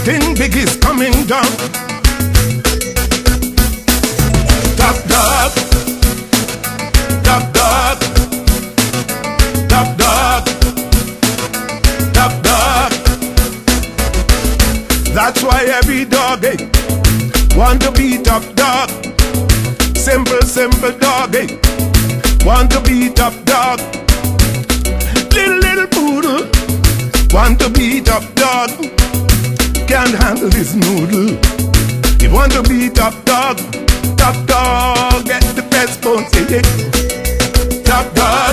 Something big is coming down. Top dog, top dog, top dog, top dog. That's why every dog want to be top dog. Simple, simple dog want to be top dog. Little poodle want to be top dog. Can't handle his noodle. He want to be top dog. Top dog, get the best bones, yeah. Top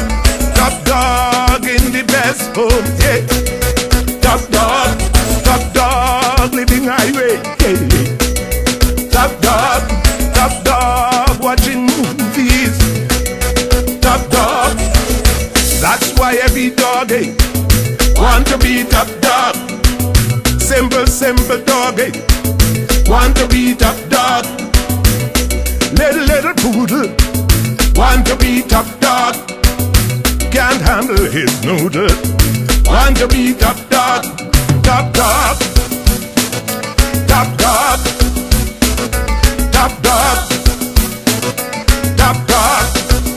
dog in the best homes, yeah. Top dog, living highway, yeah. Top dog, watching movies. Top dog, that's why every dog want to be top dog. Simple, simple dog want to be top dog. Little poodle want to be top dog. Can't handle his noodle. Want to be top dog. Top dog. Top dog. Top dog. Top dog.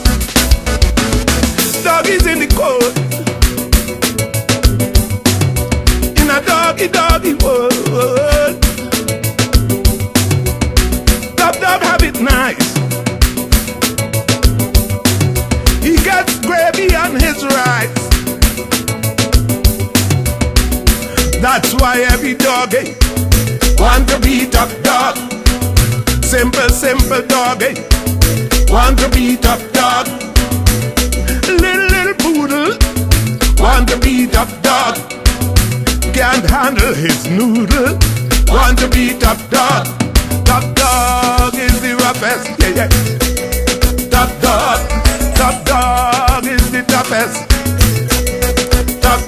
Dog is in the cold. In a doggy world. Top dog have it nice. He gets gravy on his rice. That's why every dog want to be top dog. Simple, simple dog want to be top dog. Little poodle want to be top dog. Can't handle his noodle. Want to be top dog. Top dog is the roughest, yeah. Top dog is the toughest. Top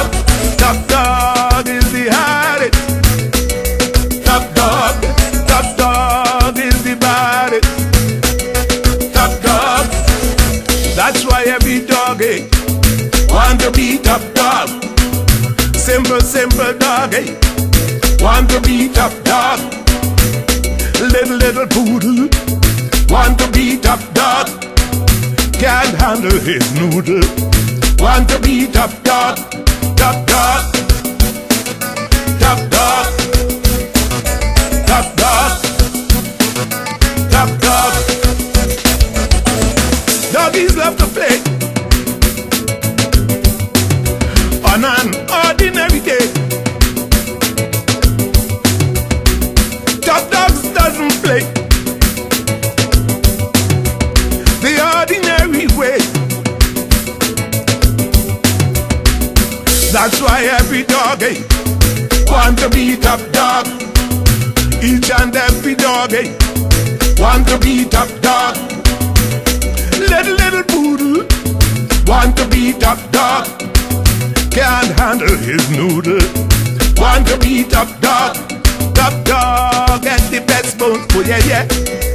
dog is the hardest. Top dog is the baddest. Top dog, that's why every dog want to be top dog. Simple, simple dog want to be top dog. Little poodle want to be top dog. Can't handle his noodle. Want to be top dog. Top dog. Top dog. Top dog. Top dog. Doggies love to play on an ordinary day. Top dogs doesn't play the ordinary way. That's why every dog want to be top dog. Each and every dog want to be top dog. Little poodle want to be top dog. Can't handle his noodle. Want to be top dog. Top dog and the best bones, oh yeah, yeah.